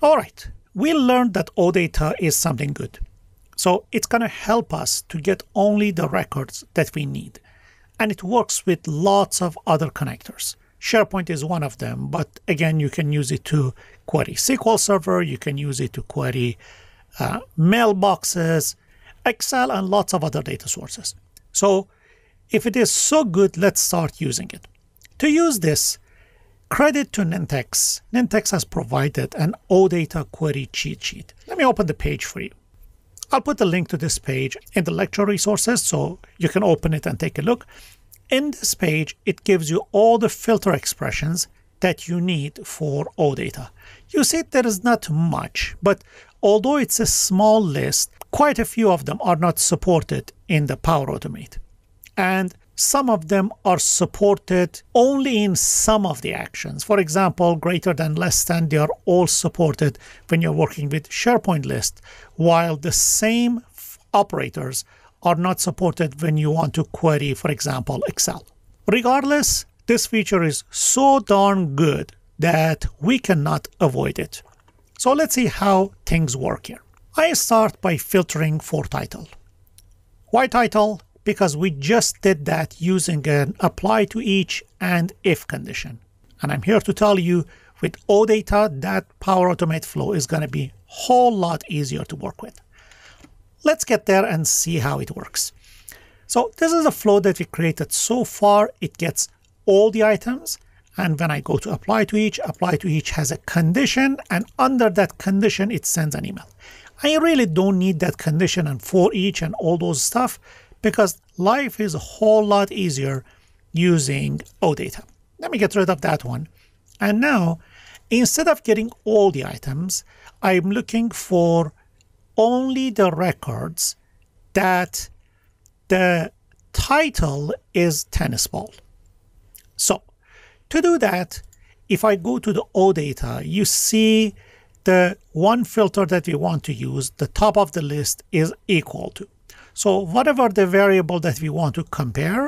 All right, we learned that OData is something good. So it's going to help us to get only the records that we need. And it works with lots of other connectors. SharePoint is one of them, but again, you can use it to query SQL Server, you can use it to query mailboxes, Excel, and lots of other data sources. So if it is so good, let's start using it. To use this, credit to Nintex. Nintex has provided an OData query cheat sheet. Let me open the page for you. I'll put the link to this page in the lecture resources so you can open it and take a look. In this page, it gives you all the filter expressions that you need for OData. You see, there is not much, but although it's a small list, quite a few of them are not supported in the Power Automate. And some of them are supported only in some of the actions. For example, greater than, less than, they are all supported when you're working with SharePoint list, while the same operators are not supported when you want to query, for example, Excel. Regardless, this feature is so darn good that we cannot avoid it. So let's see how things work here. I start by filtering for title. Why title? Because we just did that using an apply to each and if condition. And I'm here to tell you with OData, that Power Automate flow is going to be a whole lot easier to work with. Let's get there and see how it works. So this is a flow that we created so far. It gets all the items. And when I go to apply to each has a condition. And under that condition, it sends an email. I really don't need that condition and for each and all those stuff, because life is a whole lot easier using OData. Let me get rid of that one. And now, instead of getting all the items, I'm looking for only the records that the title is tennis ball. So to do that, if I go to the OData, you see the one filter that we want to use, the top of the list is equal to. So whatever the variable that we want to compare,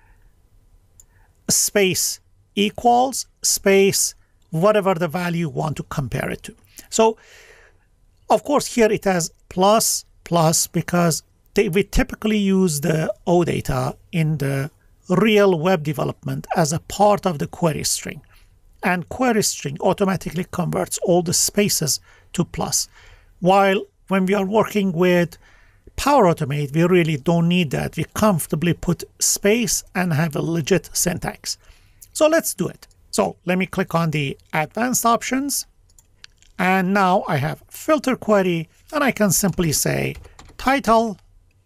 space equals, space, whatever the value you want to compare it to. So of course here it has plus, because we typically use the OData in the real web development as a part of the query string. And query string automatically converts all the spaces to plus. While when we are working with Power Automate, we really don't need that. We comfortably put space and have a legit syntax. So let's do it. So let me click on the advanced options. And now I have filter query, and I can simply say title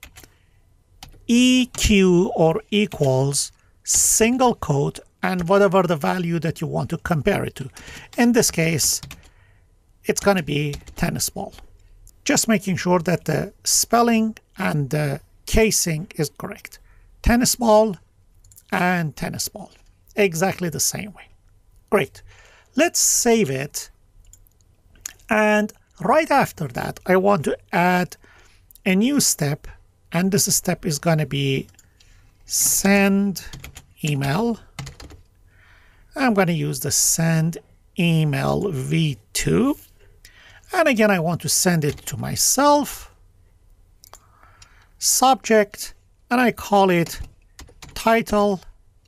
EQ or equals single quote and whatever the value that you want to compare it to. In this case, it's going to be tennis ball. Just making sure that the spelling and the casing is correct. Tennis ball and tennis ball. Exactly the same way. Great. Let's save it. And right after that, I want to add a new step. And this step is going to be send email. I'm going to use the send email v2. And again, I want to send it to myself. Subject, and I call it title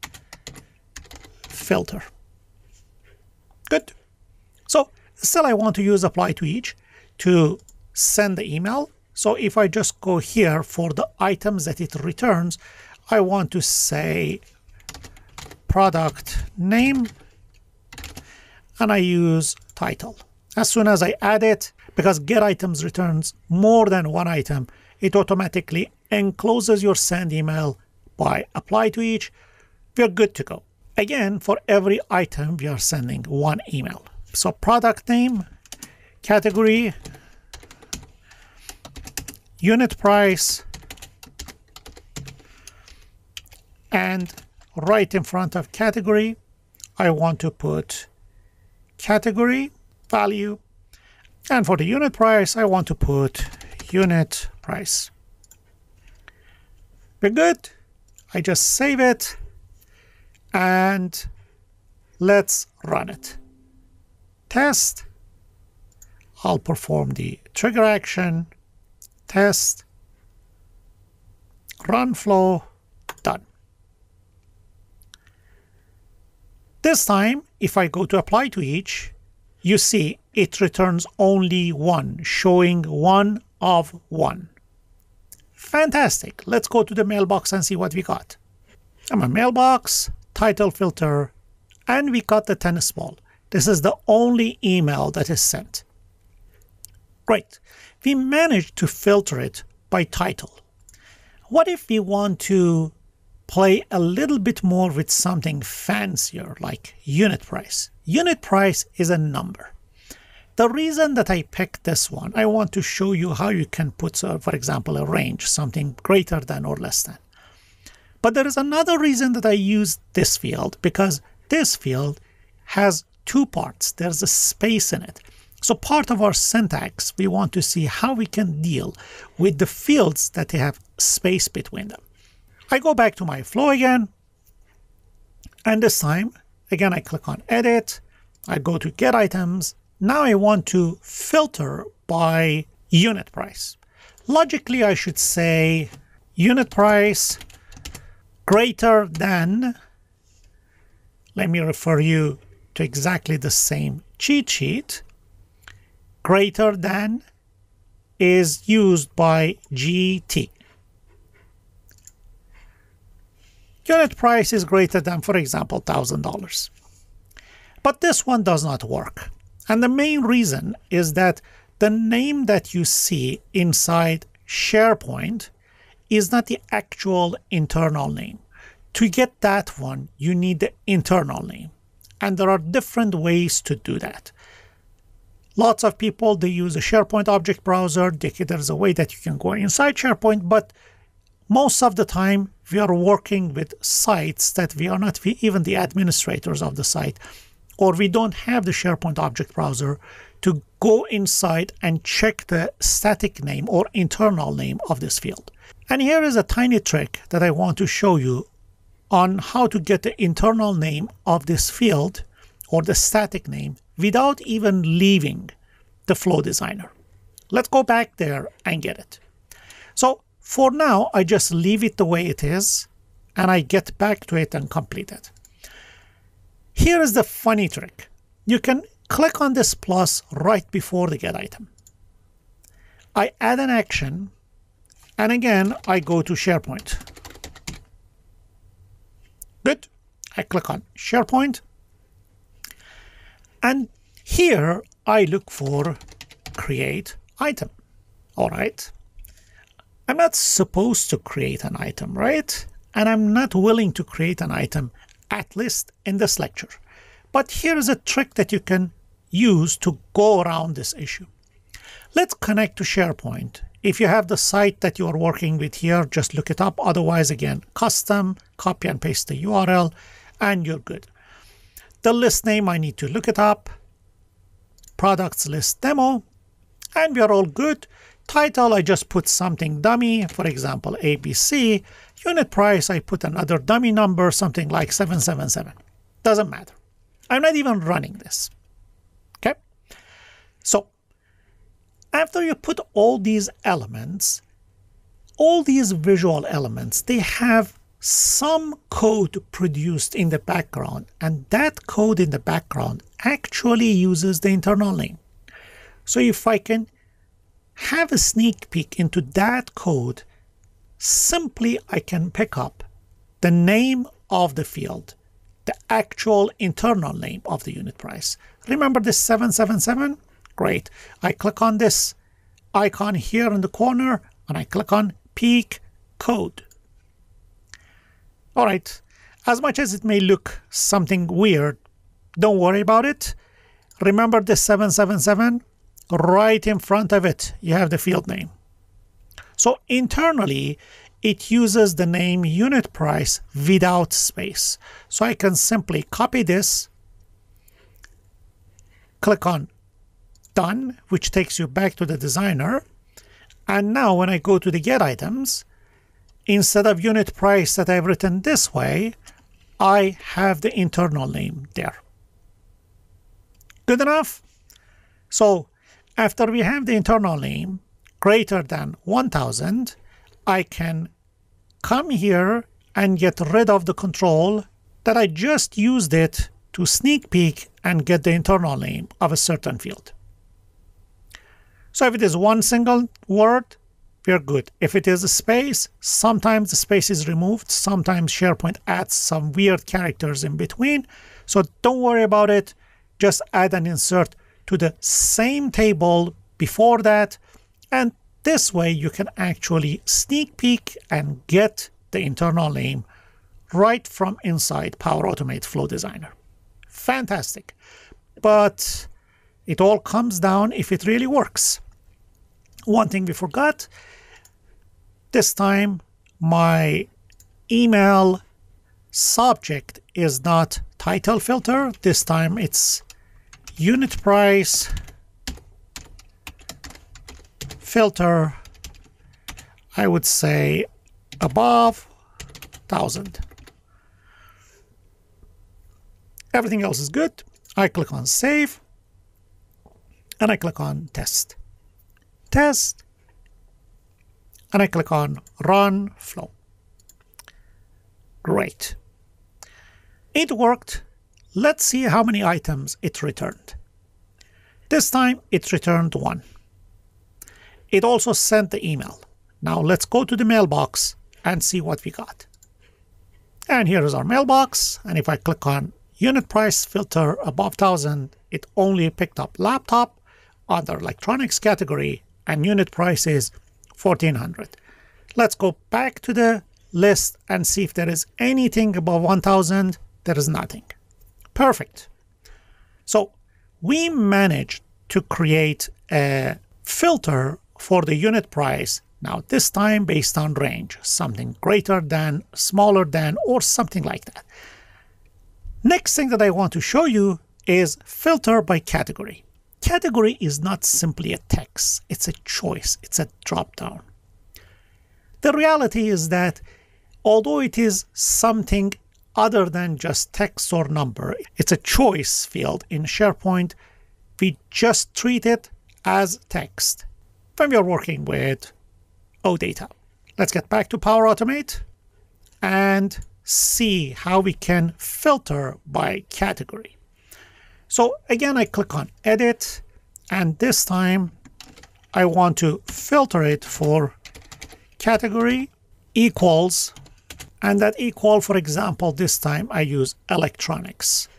filter. Good. So still I want to use apply to each to send the email. So if I just go here for the items that it returns, I want to say product name, and I use title. As soon as I add it, because get items returns more than one item, it automatically encloses your send email by apply to each. We're good to go. Again, for every item, we are sending one email. So product name, category, unit price, and right in front of category, I want to put category value. And for the unit price, I want to put unit price. We're good. I just save it and let's run it. Test. I'll perform the trigger action, test, run flow, done. This time, if I go to apply to each, you see it returns only one, showing 1 of 1. Fantastic. Let's go to the mailbox and see what we got. I'm a mailbox, title filter, and we got the tennis ball. This is the only email that is sent. Great. We managed to filter it by title. What if we want to play a little bit more with something fancier like unit price? Unit price is a number. The reason that I picked this one, I want to show you how you can put, for example, a range, something greater than or less than. But there is another reason that I use this field, because this field has two parts. There's a space in it. So part of our syntax, we want to see how we can deal with the fields that they have space between them. I go back to my flow again, and this time, again, I click on Edit, I go to Get Items. Now I want to filter by unit price. Logically, I should say unit price greater than, let me refer you to exactly the same cheat sheet, greater than is used by GT. Unit price is greater than, for example, $1,000. But this one does not work. And the main reason is that the name that you see inside SharePoint is not the actual internal name. To get that one, you need the internal name. And there are different ways to do that. Lots of people, they use a SharePoint object browser. There's a way that you can go inside SharePoint, but most of the time, we are working with sites that we are not even the administrators of the site, or we don't have the SharePoint object browser to go inside and check the static name or internal name of this field. And here is a tiny trick that I want to show you on how to get the internal name of this field or the static name without even leaving the Flow Designer. Let's go back there and get it. So for now, I just leave it the way it is, and I get back to it and complete it. Here is the funny trick. You can click on this plus right before the get item. I add an action, and again, I go to SharePoint. Good. I click on SharePoint, and here I look for create item. All right. I'm not supposed to create an item, right? And I'm not willing to create an item, at least in this lecture. But here's a trick that you can use to go around this issue. Let's connect to SharePoint. If you have the site that you're working with here, just look it up. Otherwise, again, custom, copy and paste the URL, and you're good. The list name, I need to look it up. Products list demo, and we are all good. Title, I just put something dummy, for example, ABC. Unit price, I put another dummy number, something like 777. Doesn't matter. I'm not even running this. Okay? So, after you put all these elements, all these visual elements, they have some code produced in the background, and that code in the background actually uses the internal name. So if I can have a sneak peek into that code, simply I can pick up the name of the field, the actual internal name of the unit price. Remember this 777? Great. I click on this icon here in the corner and I click on peek code. All right. As much as it may look something weird, don't worry about it. Remember this 777? Right in front of it, you have the field name. So internally, it uses the name unit price without space. So I can simply copy this, click on done, which takes you back to the designer. And now when I go to the get items, instead of unit price that I've written this way, I have the internal name there. Good enough? So After we have the internal name greater than 1000, I can come here and get rid of the control that I just used it to sneak peek and get the internal name of a certain field. So if it is one single word, we're good. If it is a space, sometimes the space is removed. Sometimes SharePoint adds some weird characters in between. So don't worry about it. Just add an insert to the same table before that. And this way you can actually sneak peek and get the internal name right from inside Power Automate Flow Designer. Fantastic. But it all comes down if it really works. One thing we forgot, this time my email subject is not title filter. This time it's unit price filter, I would say above 1000. Everything else is good. I click on save and I click on test. Test, and I click on run flow. Great. It worked. Let's see how many items it returned. This time it returned 1. It also sent the email. Now let's go to the mailbox and see what we got. And here is our mailbox. And if I click on unit price filter above 1000, it only picked up laptop under electronics category, and unit price is 1400. Let's go back to the list and see if there is anything above 1000. There is nothing. Perfect. So we managed to create a filter for the unit price. Now this time based on range, something greater than, smaller than, or something like that. Next thing that I want to show you is filter by category. Category is not simply a text, it's a choice, it's a drop-down. The reality is that although it is something other than just text or number, it's a choice field in SharePoint, we just treat it as text when we are working with OData. Let's get back to Power Automate and see how we can filter by category. So again, I click on edit, and this time I want to filter it for category equals, and that equal, for example, this time I use electronics.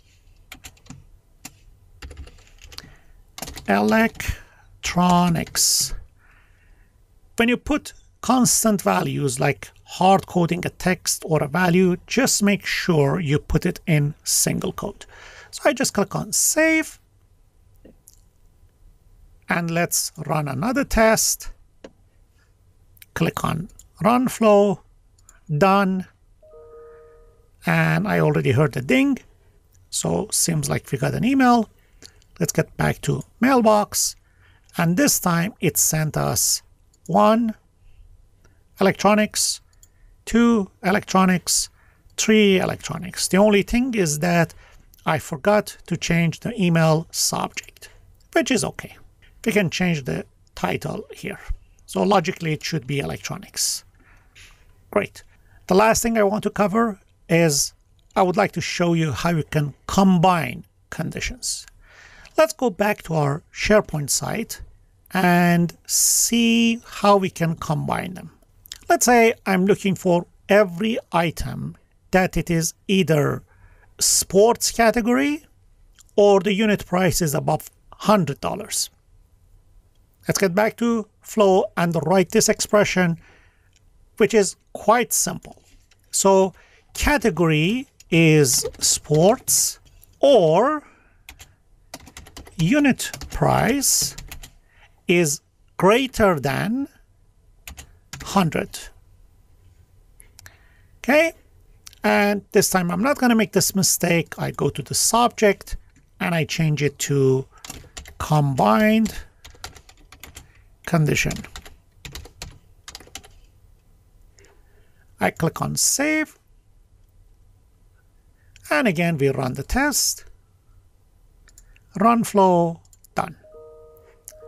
Electronics. When you put constant values like hard coding a text or a value, just make sure you put it in single quote. So I just click on save, and let's run another test. Click on run flow, done, and I already heard the ding, so seems like we got an email. Let's get back to mailbox, and this time it sent us 1 electronics, 2 electronics, 3 electronics. The only thing is that I forgot to change the email subject, which is okay. We can change the title here. So logically it should be electronics. Great. The last thing I want to cover is I would like to show you how you can combine conditions. Let's go back to our SharePoint site and see how we can combine them. Let's say I'm looking for every item that it is either sports category or the unit price is above $100. Let's get back to Flow and write this expression, which is quite simple. So category is sports, or unit price is greater than 100. Okay, and this time I'm not going to make this mistake. I go to the subject and I change it to combined condition. I click on save, and again we run the test, run flow, done.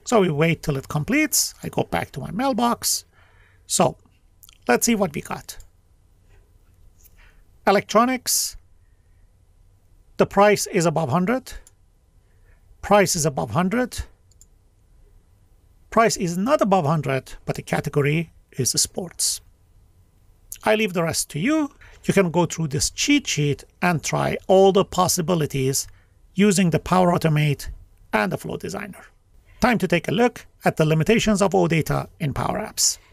So we wait till it completes. I go back to my mailbox. So let's see what we got. Electronics, the price is above 100. Price is above 100. Price is not above 100, but the category is sports. I leave the rest to you. You can go through this cheat sheet and try all the possibilities using the Power Automate and the Flow Designer. Time to take a look at the limitations of OData in Power Apps.